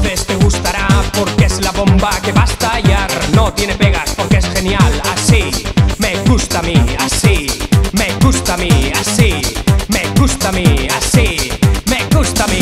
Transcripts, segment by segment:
conoces te gustará porque es la bomba que va a estallar. No tiene pegas porque es genial. Así me gusta a mí, así me gusta a mí, así me gusta a mí, así me gusta a mí.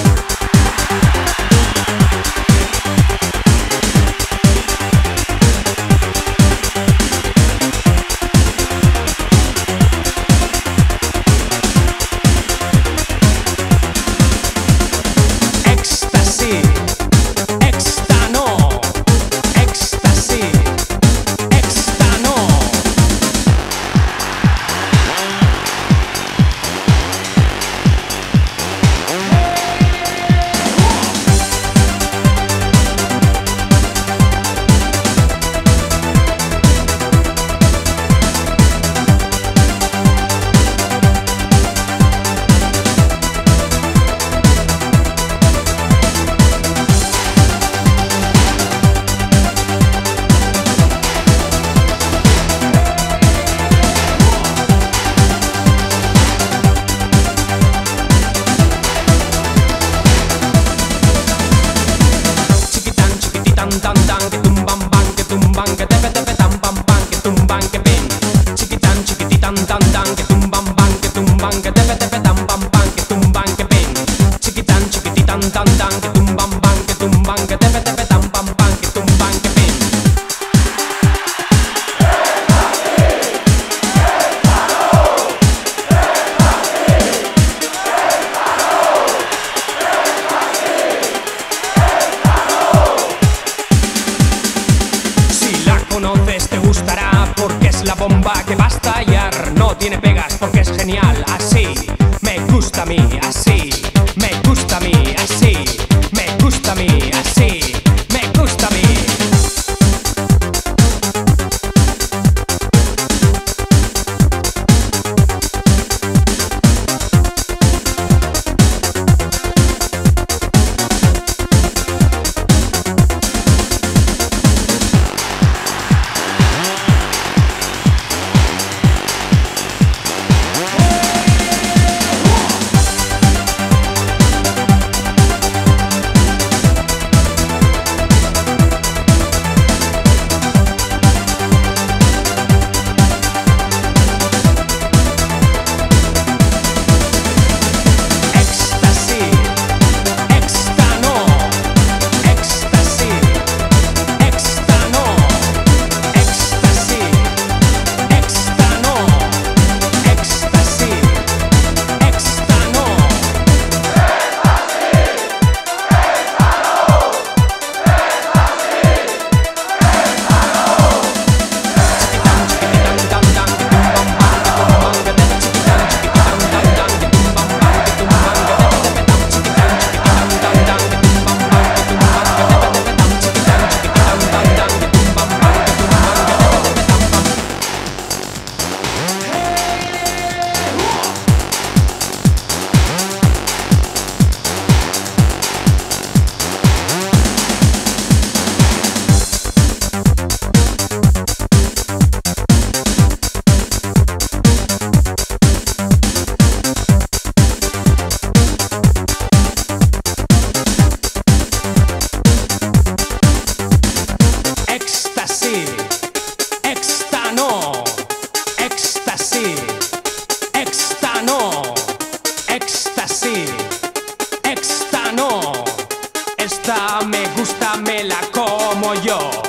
Tan tan que tumban que tepe tepe tam pam pam que tumban que pin. Chiquitán chiquititan tan tan que tumban que tepe tepe tam pam pam que tumban que pin. Chiquitán chiquititan tan tan que tumban que tepe tepe tam pam pam que tumban que pin. Conoces te gustará porque es la bomba que va a estallar. No tiene pegas porque es genial. Así me gusta a mí, así me gusta a mí, así me gusta a mí, así me gusta a mí. Esta me gusta, me la como yo.